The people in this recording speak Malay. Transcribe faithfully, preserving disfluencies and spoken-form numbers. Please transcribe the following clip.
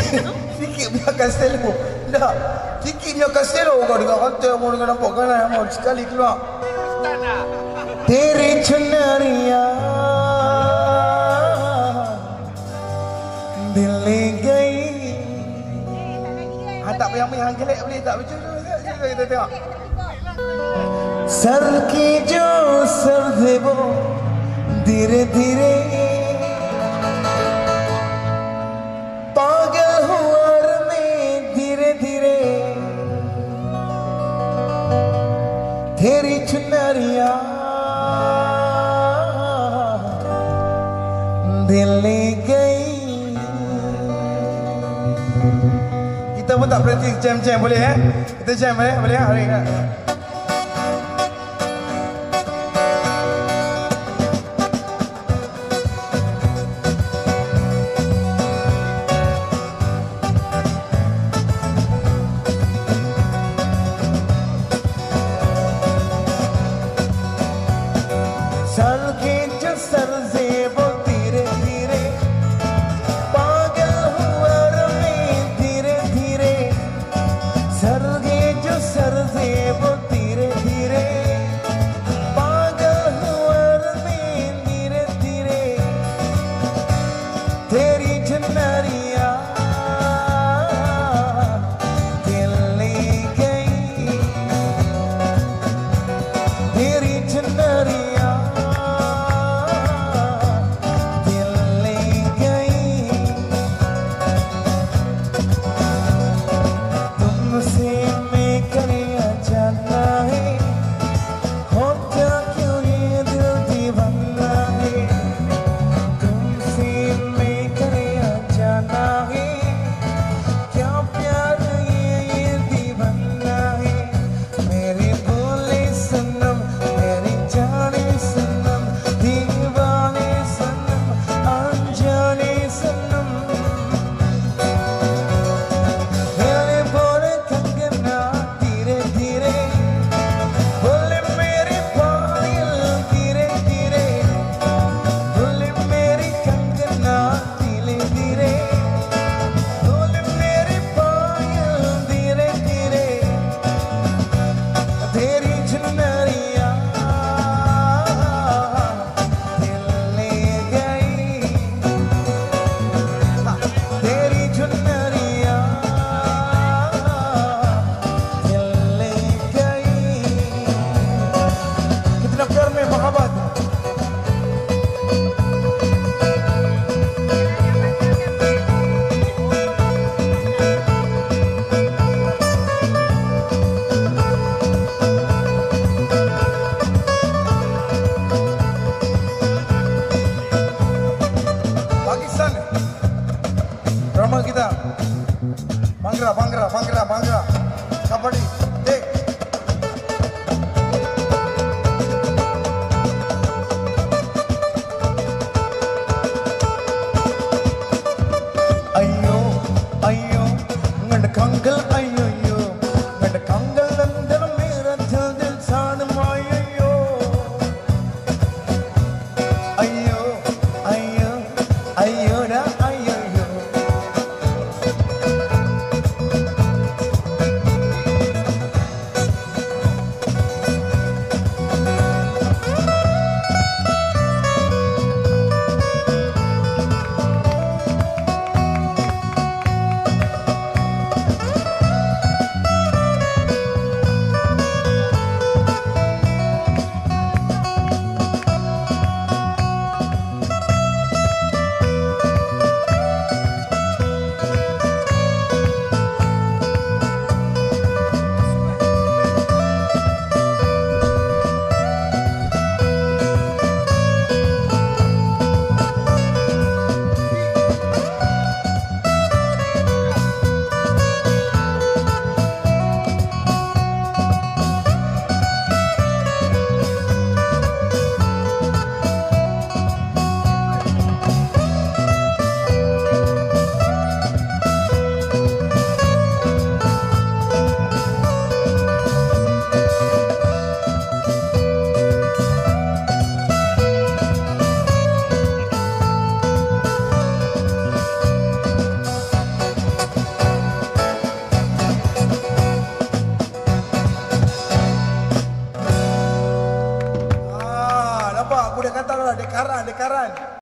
Fikir punya Castello. Dah. Fikir punya Castello kau dengar kata mau dengar nampak kan mau sekali keluar. Tere chunariya dil le gayi. Ha tak payah main gelek boleh tak betul tu. Kita tengok. Sar ki jo sar de wo धीरे धीरे पागल हुआ मैं धीरे धीरे तेरी चुनरिया दिल ले गई. Kita pun tak berhenti jam-jam boleh eh? Kita jam boleh? Boleh hari ini. Bhangra, Bhangra, Bhangra, Bhangra, Kabaddi, take. Ayyo, ayyo, ngad kangal ayyo yo, ngad kangal andar mera dil dil saan maayo. Ayyo, ayyo, ayyo na ayyo. Dekaran, dekaran, dekaran.